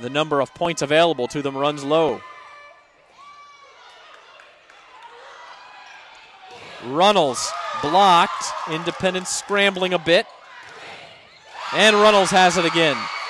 the number of points available to them runs low. Runnels blocked. Independence scrambling a bit. And Runnels has it again.